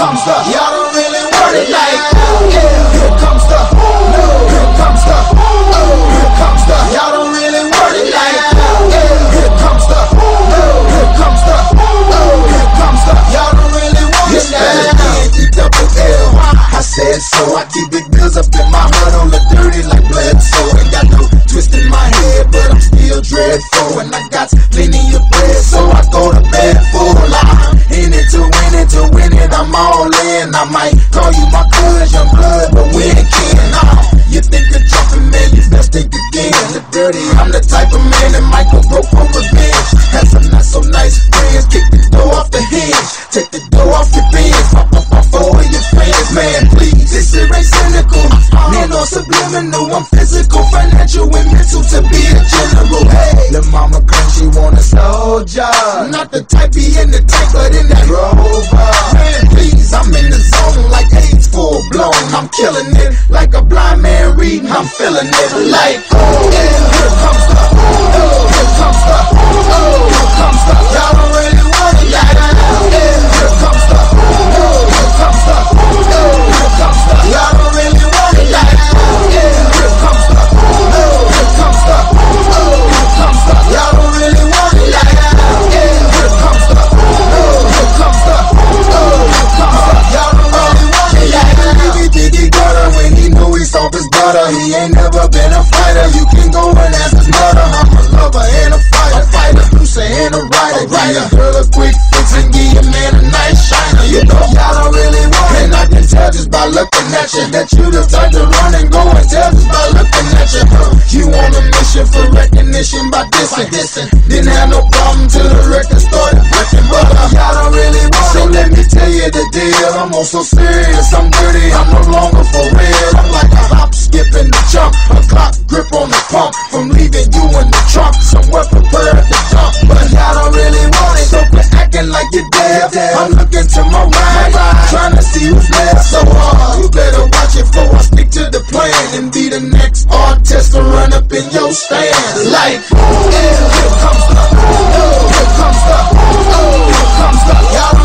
comes the, y'all don't really want it like that. Yeah, here comes the, no, here comes the, oh, here comes the, y'all don't really want it like that. Yeah, here comes the, no, here comes the, oh, here comes the, y'all don't really want it like that. E-double-L, I said so, I keep big bills up in my hood on the dirty like blood, so ain't got no twist in my head, but I'm still dreadful, and I got plenty of bread, so I go to bed full. I'm in it to win it, I'm all in. I might call you my cuz, young blood, but we ain't kin. You think of jumping, man, you best think again. The dirty, I'm the type of man that might go broke for revenge. Had some not so nice friends, kick the door off the hinge, take the door off your bins, pop up off all of your fans, man, please. This shit ain't cynical, man, no subliminal. I'm physical, financial, and mental to be a general. Hey, the mama claims she want a soldier, not the type be in the tank, but in that Rover. Man, please, I'm in the zone like AIDS full blown. I'm killing it like a blind man reading. I'm feeling it like, oh, yeah, here comes the, oh, here comes the, oh, here comes the, y'all don't really want it like that. Yeah, here comes the, oh, here comes the, oh, here comes the, y'all don't really want it like that. Yeah, here comes the, oh, here comes the, oh, here comes the, y'all don't really want it like that. Yeah, here comes the, oh, here comes the, oh, here comes the, y'all don't really want it like that. He did he got her when he knew he saw his brother. He ain't never been a fighter. You can go and ask his mother. I'm a lover and a fighter, producer and a writer. Give a girl a quick fix and give your man a nice shiner. You know y'all don't really want it, and I can tell just by looking at you that you the type to run and go and tell just by looking at you. You on a mission for recognition by dissing. Didn't have no problem till the record started breaking, but y'all don't really want it. So let me tell you the deal. I'm on so serious, I'm dirty, I'm no longer for real. I'm like a hop, skip, and the jump, a clock grip on the pump, from leaving you in the trunk, somewhere prepared to jump. But y'all don't really want it, so quit acting like you're dead. I'm looking to my right, trying to see who's left. So you better watch it before I stick to the plan and be the next artist to run up in your stand. Like, yeah, here comes the, oh, here comes the, oh, here comes the, y'all